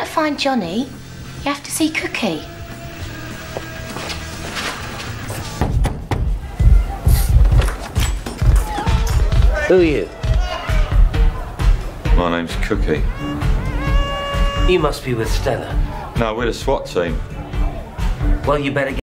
to find Johnny, you have to see Cookie. Who are you? My name's Cookie. You must be with Stella. No, we're the SWAT team. Well, you better